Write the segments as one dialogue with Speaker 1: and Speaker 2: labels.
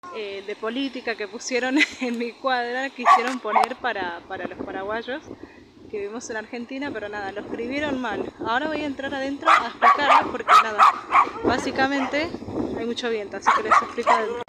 Speaker 1: de política que pusieron en mi cuadra, quisieron poner para los paraguayos que vivimos en Argentina, pero nada, lo escribieron mal. Ahora voy a entrar adentro a explicarlo porque nada, básicamente hay mucho viento, así que les explico adentro.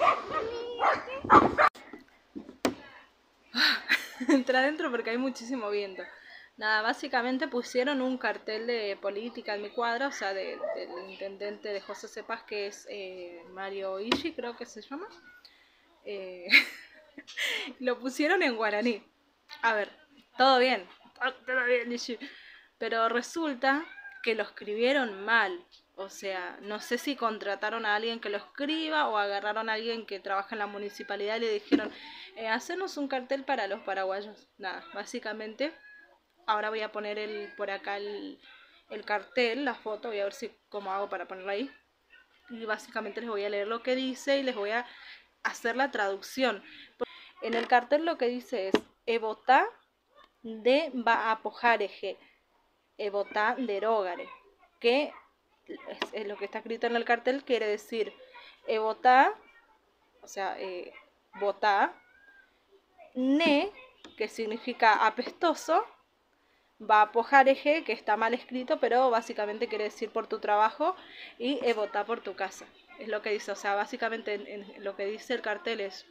Speaker 1: Entra adentro porque hay muchísimo viento. Nada, básicamente pusieron un cartel de política en mi cuadra, o sea, del intendente de José Cepaz, que es Mario Ishi, creo que se llama. Eh, lo pusieron en guaraní. A ver, todo bien, todo bien, Ishi. Pero resulta que lo escribieron mal. O sea, no sé si contrataron a alguien que lo escriba o agarraron a alguien que trabaja en la municipalidad y le dijeron, hacernos un cartel para los paraguayos. Nada, básicamente, ahora voy a poner por acá el cartel, la foto, voy a ver si cómo hago para ponerlo ahí. Y básicamente les voy a leer lo que dice y les voy a hacer la traducción. En el cartel lo que dice es, Evotá de Baapojareje, Evotá derogare, que es lo que está escrito en el cartel, quiere decir Evotá, o sea, votá, ne, que significa apestoso, Baapojareje, que está mal escrito, pero básicamente quiere decir por tu trabajo, y Evotá por tu casa. Es lo que dice, o sea, básicamente en lo que dice el cartel es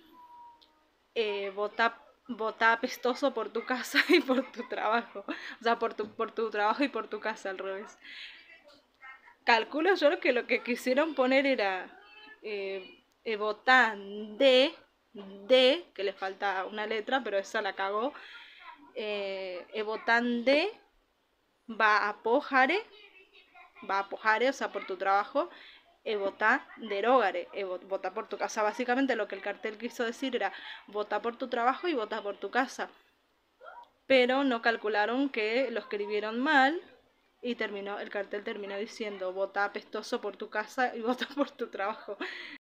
Speaker 1: votá apestoso por tu casa y por tu trabajo. O sea, por tu trabajo y por tu casa, al revés. Calculo yo que lo que quisieron poner era votá de, que le falta una letra, pero esa la cagó. Votán de va a pojare, o sea, por tu trabajo, votá derogare, votá por tu casa. Básicamente lo que el cartel quiso decir era votá por tu trabajo y votá por tu casa. Pero no calcularon que lo escribieron mal y el cartel terminó diciendo votá apestoso por tu casa y votá por tu trabajo.